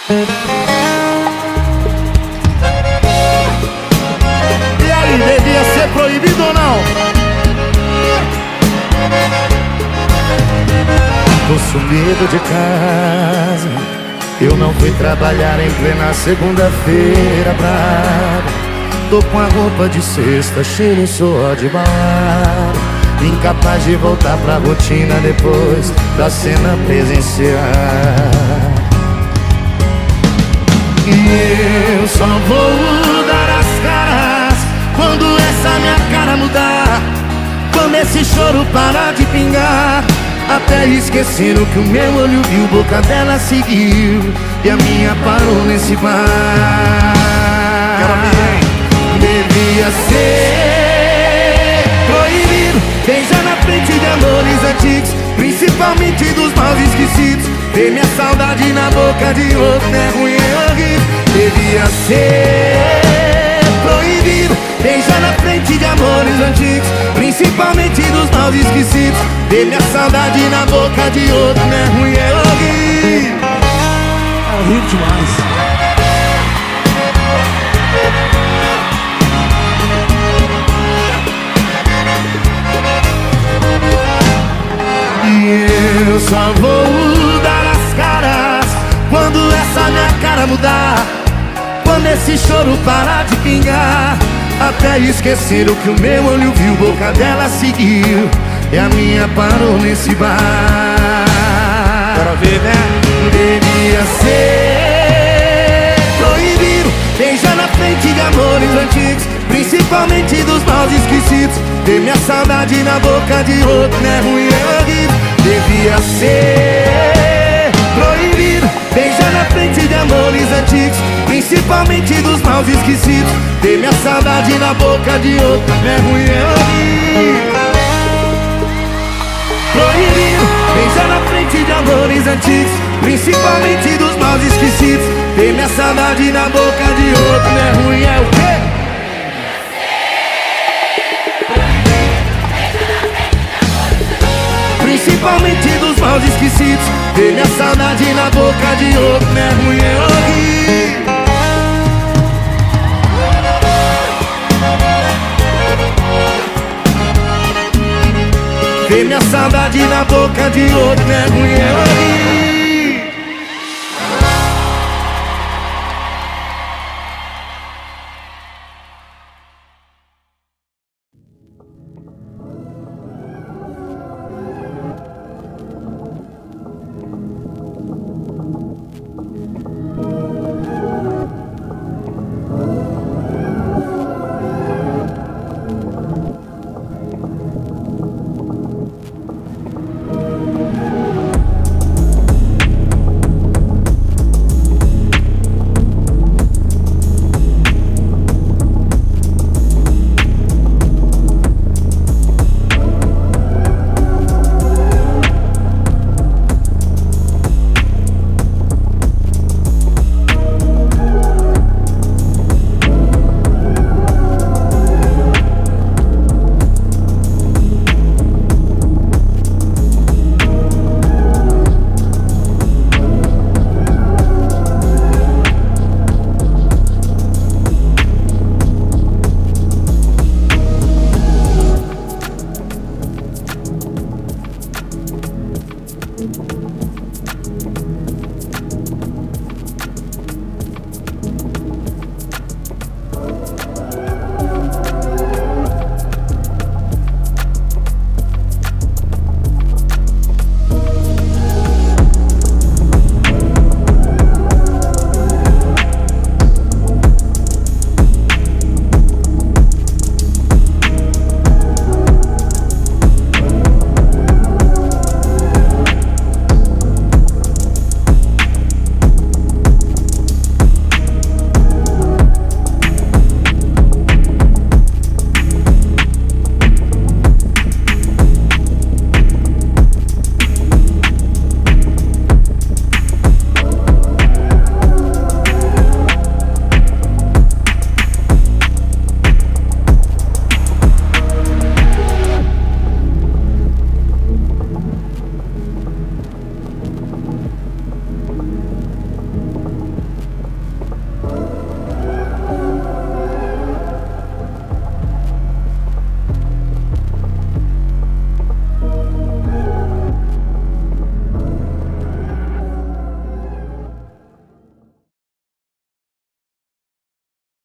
E aí, devia ser proibido ou não? Tô sumido de casa, eu não fui trabalhar em plena segunda-feira brava. Tô com a roupa de sexta, cheiro e suor de balada, incapaz de voltar pra rotina depois da cena presencial. E eu só vou dar as caras quando essa minha cara mudar, quando esse choro parar de pingar. Até esqueceram que o meu olho viu, boca dela seguiu e a minha parou nesse bar. Devia ser proibido beijar na frente de amores antigos, principalmente dos maus esquecidos. Ver minha saudade na boca de outro é ruim, é horrível. Devia ser proibido beijar na frente de amores antigos, principalmente dos maus esquecidos. Ver minha saudade na boca de outro é ruim, é horrível. É horrível demais. E eu só vou dar as caras quando essa minha cara mudar, quando esse choro parar de pingar. Até esqueceram que o meu olho viu, boca dela seguiu e a minha parou nesse bar. Quero ver, né? Devia ser proibido beijar na frente de amores antigos, principalmente dos maus esquecidos. Ver minha saudade na boca de outro é ruim, é horrível. Devia ser proibido beijar na frente de amores antigos, principalmente dos maus esquecidos. Ver minha saudade na boca de outro é ruim, é horrível. Proibido beijar na frente de amores antigos, principalmente dos maus esquecidos. Ver minha saudade na boca de outro é ruim, é o quê? Principalmente dos maus esquecidos. Ver minha saudade na boca de outro é ruim, é horrível. Ver minha saudade na boca de outro é ruim, é horrível.